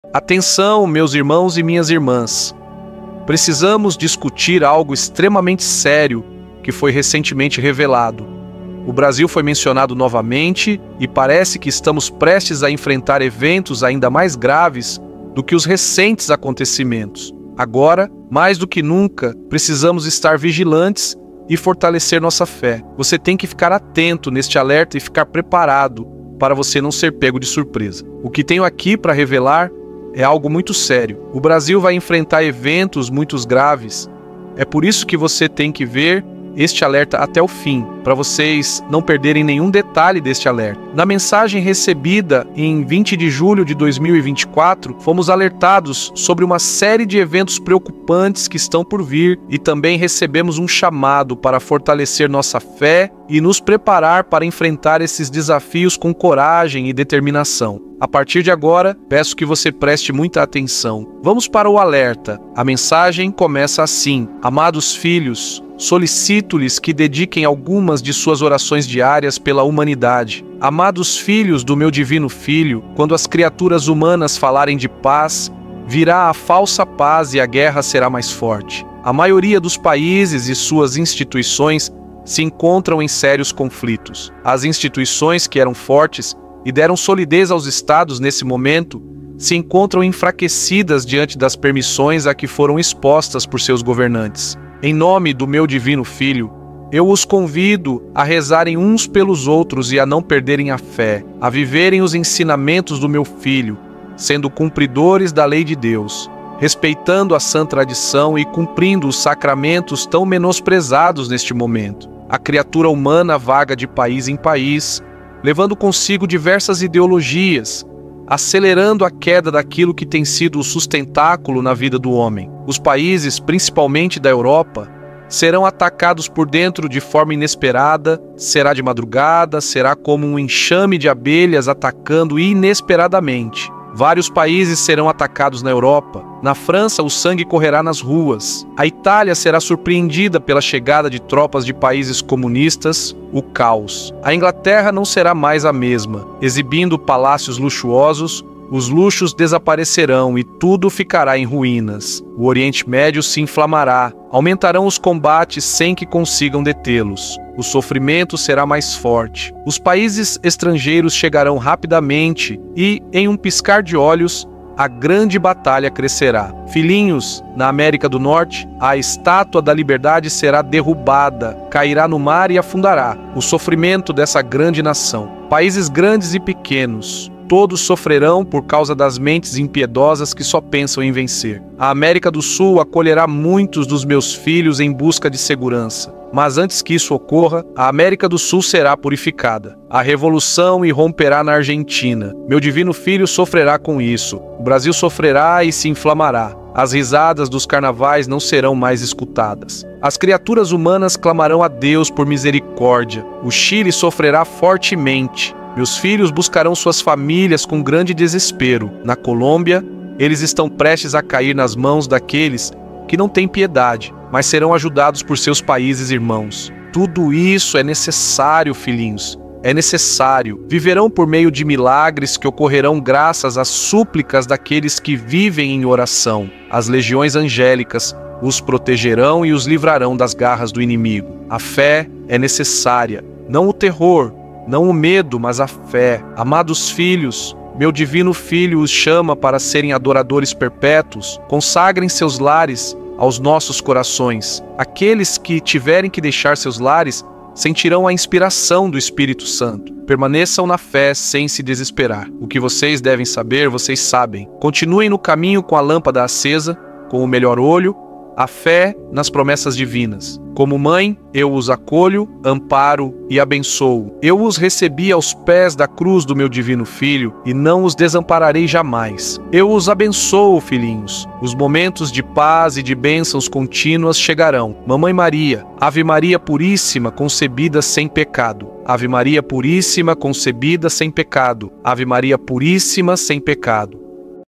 Atenção, meus irmãos e minhas irmãs. Precisamos discutir algo extremamente sério que foi recentemente revelado. O Brasil foi mencionado novamente e parece que estamos prestes a enfrentar eventos ainda mais graves do que os recentes acontecimentos. Agora, mais do que nunca, precisamos estar vigilantes e fortalecer nossa fé. Você tem que ficar atento neste alerta e ficar preparado para você não ser pego de surpresa. O que tenho aqui para revelar é algo muito sério. O Brasil vai enfrentar eventos muito graves. É por isso que você tem que ver este alerta até o fim, para vocês não perderem nenhum detalhe deste alerta. Na mensagem recebida em 20 de julho de 2024, fomos alertados sobre uma série de eventos preocupantes que estão por vir e também recebemos um chamado para fortalecer nossa fé e nos preparar para enfrentar esses desafios com coragem e determinação. A partir de agora, peço que você preste muita atenção. Vamos para o alerta. A mensagem começa assim: Amados filhos, solicito-lhes que dediquem algumas de suas orações diárias pela humanidade. Amados filhos do meu divino Filho, quando as criaturas humanas falarem de paz, virá a falsa paz e a guerra será mais forte. A maioria dos países e suas instituições se encontram em sérios conflitos. As instituições que eram fortes e deram solidez aos estados nesse momento se encontram enfraquecidas diante das permissões a que foram expostas por seus governantes. Em nome do meu divino Filho, eu os convido a rezarem uns pelos outros e a não perderem a fé, a viverem os ensinamentos do meu Filho, sendo cumpridores da lei de Deus, respeitando a sã tradição e cumprindo os sacramentos tão menosprezados neste momento. A criatura humana vaga de país em país, levando consigo diversas ideologias, acelerando a queda daquilo que tem sido o sustentáculo na vida do homem. Os países, principalmente da Europa, serão atacados por dentro de forma inesperada, será de madrugada, será como um enxame de abelhas atacando inesperadamente. Vários países serão atacados na Europa. Na França, o sangue correrá nas ruas. A Itália será surpreendida pela chegada de tropas de países comunistas, o caos. A Inglaterra não será mais a mesma. Exibindo palácios luxuosos, os luxos desaparecerão e tudo ficará em ruínas. O Oriente Médio se inflamará. Aumentarão os combates sem que consigam detê-los. O sofrimento será mais forte. Os países estrangeiros chegarão rapidamente e, em um piscar de olhos, a grande batalha crescerá. Filhinhos, na América do Norte, a estátua da liberdade será derrubada, cairá no mar e afundará. O sofrimento dessa grande nação. Países grandes e pequenos, todos sofrerão por causa das mentes impiedosas que só pensam em vencer. A América do Sul acolherá muitos dos meus filhos em busca de segurança. Mas antes que isso ocorra, a América do Sul será purificada. A revolução irromperá na Argentina. Meu divino Filho sofrerá com isso. O Brasil sofrerá e se inflamará. As risadas dos carnavais não serão mais escutadas. As criaturas humanas clamarão a Deus por misericórdia. O Chile sofrerá fortemente. Meus filhos buscarão suas famílias com grande desespero. Na Colômbia, eles estão prestes a cair nas mãos daqueles que não têm piedade, mas serão ajudados por seus países irmãos. Tudo isso é necessário, filhinhos. É necessário. Viverão por meio de milagres que ocorrerão graças às súplicas daqueles que vivem em oração. As legiões angélicas os protegerão e os livrarão das garras do inimigo. A fé é necessária, não o terror, não o medo, mas a fé. Amados filhos, meu divino Filho os chama para serem adoradores perpétuos. Consagrem seus lares aos nossos corações. Aqueles que tiverem que deixar seus lares sentirão a inspiração do Espírito Santo. Permaneçam na fé sem se desesperar. O que vocês devem saber, vocês sabem. Continuem no caminho com a lâmpada acesa, com o melhor olho, a fé nas promessas divinas. Como mãe, eu os acolho, amparo e abençoo. Eu os recebi aos pés da cruz do meu divino Filho e não os desampararei jamais. Eu os abençoo, filhinhos. Os momentos de paz e de bênçãos contínuas chegarão. Mamãe Maria, Ave Maria Puríssima, concebida sem pecado. Ave Maria Puríssima, concebida sem pecado. Ave Maria Puríssima, sem pecado.